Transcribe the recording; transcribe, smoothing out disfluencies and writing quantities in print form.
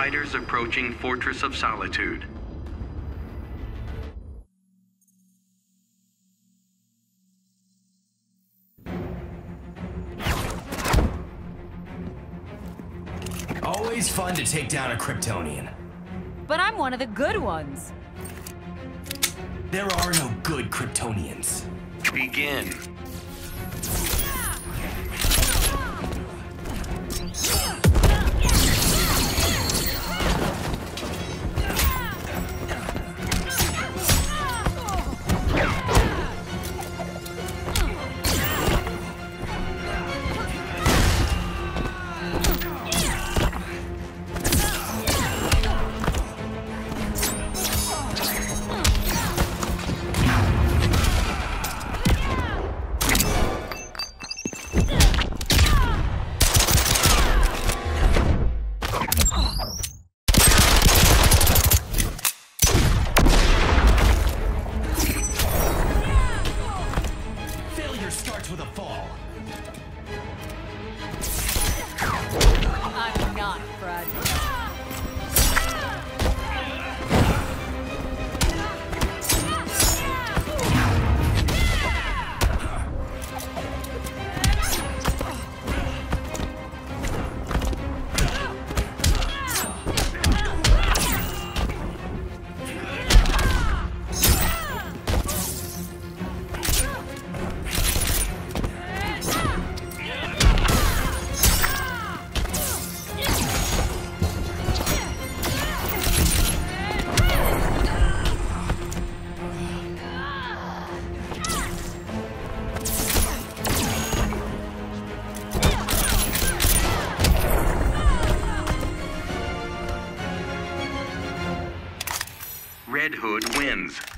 fighters approaching Fortress of Solitude. Always fun to take down a Kryptonian. But I'm one of the good ones. There are no good Kryptonians. Begin. Starts with a fall. I'm not fragile. Red Hood wins.